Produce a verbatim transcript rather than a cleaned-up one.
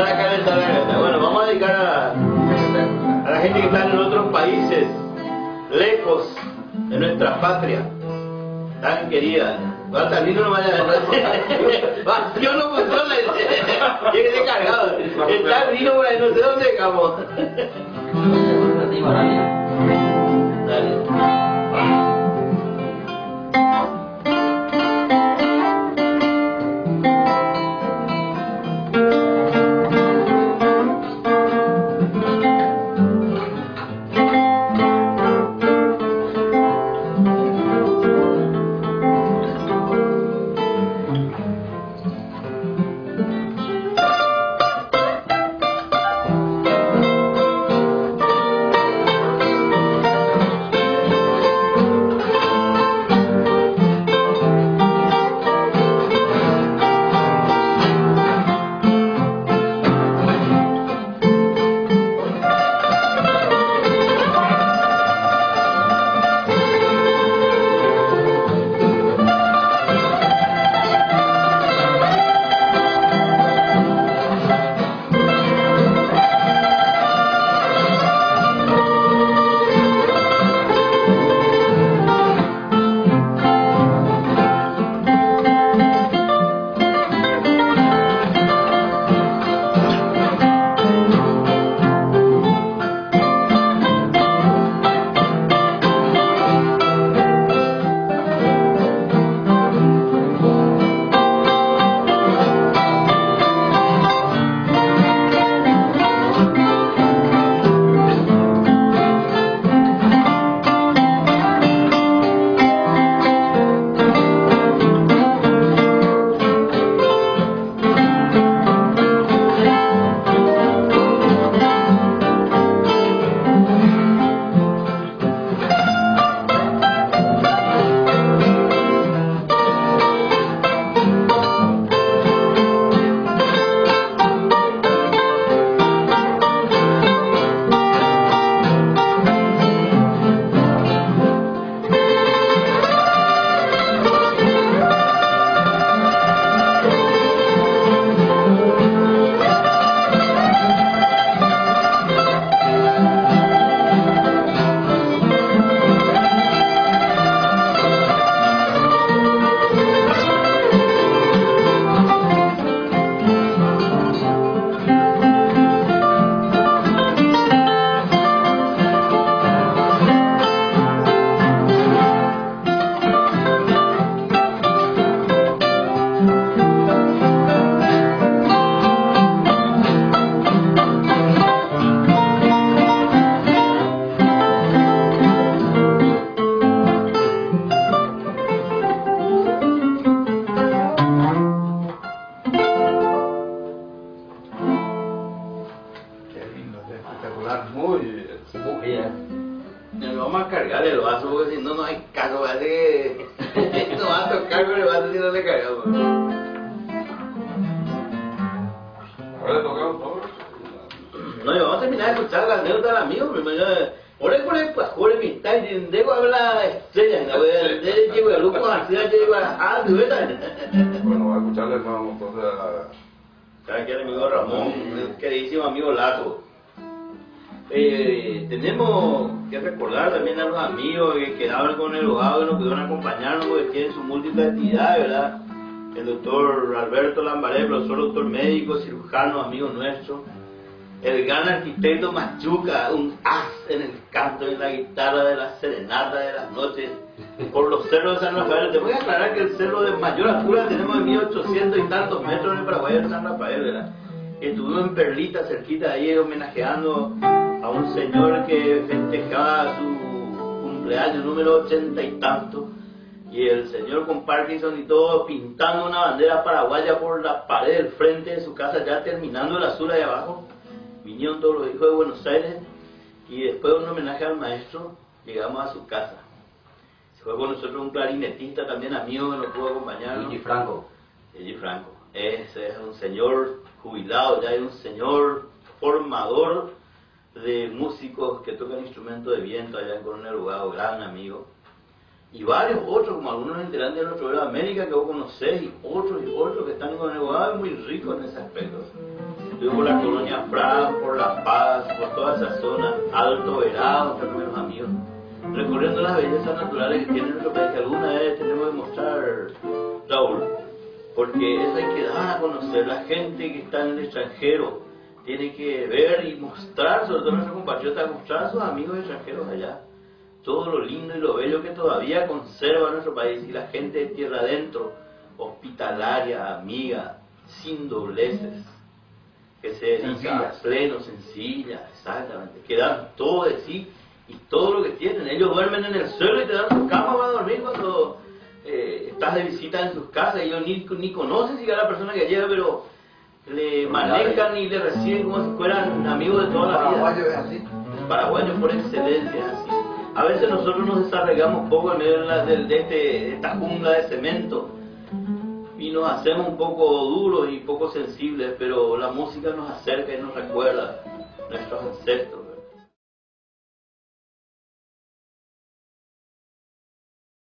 la calentar la cabeza. Bueno, vamos a dedicar a, a la gente que está en otros países, lejos de nuestra patria, tan querida. Va a salir no vaya a yo no funciona, tiene que cargado. Está vino por ahí, no sé dónde dejamos. Dale. Vamos a cargarle el vaso porque si no, no hay caso. Parece que no va a tocar con el vaso si no le cargamos. Ahora le tocamos todo. No, y vamos a terminar de escuchar la anécdota del amigo. Por ahí, por ahí, pues, por ahí, mi time, debo hablar estrella. De llego a Luco García, llego a Bueno, va a escucharle, hermano, entonces a... ¿Sabe qué, amigo Ramón? Queridísimo amigo Lazo. Eh, tenemos que recordar también a los amigos que quedaron con el abogado y nos pudieron acompañarnos porque tienen su múltiple actividad, ¿verdad? El doctor Alberto Lambaré, profesor doctor médico, cirujano, amigo nuestro. El gran arquitecto Machuca, un as en el canto, en la guitarra de la serenata de las noches, por los cerros de San Rafael. Te voy a aclarar que el cerro de mayor altura tenemos en mil ochocientos y tantos metros en el Paraguay de San Rafael, ¿verdad? Estuvimos en Perlita, cerquita de ahí, homenajeando a un señor que festejaba su cumpleaños número ochenta y tanto, y el señor con Parkinson y todo, pintando una bandera paraguaya por la pared del frente de su casa, ya terminando el azul ahí abajo. Vinieron todos los hijos de Buenos Aires y después de un homenaje al maestro, llegamos a su casa. Se fue con nosotros un clarinetista también amigo que nos pudo acompañar. Luigi Franco. Luigi Franco. Ese es un señor jubilado, ya es un señor formador de músicos que tocan instrumentos de viento allá en Coronel Uruguay, gran amigo. Y varios otros, como algunos integrantes de nuestro Grupo América que vos conocés, y otros y otros que están en Coronel Uruguay, muy ricos en ese aspecto. Yo por la colonia Fran, por La Paz, por toda esa zona, Alto Verado, entre primeros amigos, recorriendo las bellezas naturales que tiene nuestro país, que alguna vez tenemos que mostrar, Raúl, porque eso hay que dar a conocer. La gente que está en el extranjero tiene que ver y mostrar, sobre todo nuestros compatriotas, mostrar a sus amigos extranjeros allá todo lo lindo y lo bello que todavía conserva nuestro país, y la gente de tierra adentro, hospitalaria, amiga, sin dobleces, que se dedica a pleno, sencilla, exactamente, que dan todo de sí y todo lo que tienen. Ellos duermen en el suelo y te dan su cama para dormir cuando eh, estás de visita en sus casas. Ellos ni, ni conocen si a la persona que llega, pero le manejan y le reciben como si fueran amigos de toda la vida. Paraguayo es así. Paraguayo por excelencia es así. A veces nosotros nos desarraigamos poco en medio de, la, de, de, este, de esta jungla de cemento y nos hacemos un poco duros y poco sensibles, pero la música nos acerca y nos recuerda nuestros ancestros.